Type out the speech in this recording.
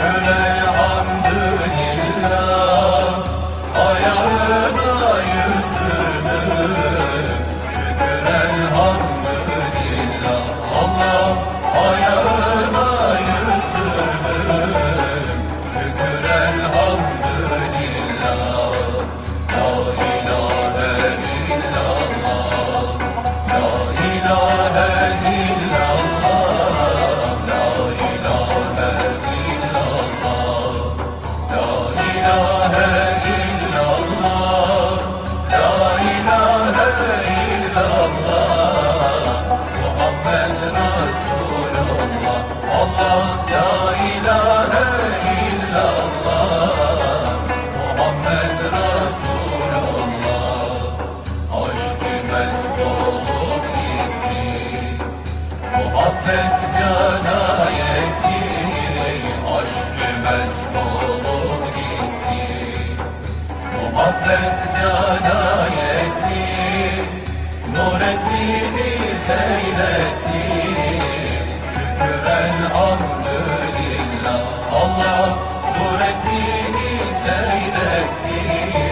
elhamdülillah, ayağına yüzünü, şükür elhamdülillah. Allah ayağına yüzünü, şükür elhamdülillah. La ilahe illallah, la ilahe illallah, la ilahe illallah, la ilahe illallah, la ilahe illallah, Muhammed Resulullah. Allah la ilahe illallah, Muhammed Resulullah. Aşk-ı mest olup gitti, muhabbet cana yetti. Aşk-ı mest olup gitti, muhabbet cana yetti. Nureddin'i seyretti, şükür elhamdülillah. Allah Nureddin'i seyretti,